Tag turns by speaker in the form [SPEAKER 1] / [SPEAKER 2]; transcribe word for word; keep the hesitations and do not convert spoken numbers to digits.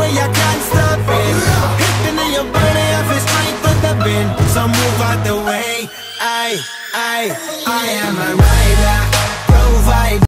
[SPEAKER 1] way I can't stop it. Hitting in your body, I feel strength with the wind. So move out the way. I, I, I am a rider, provide.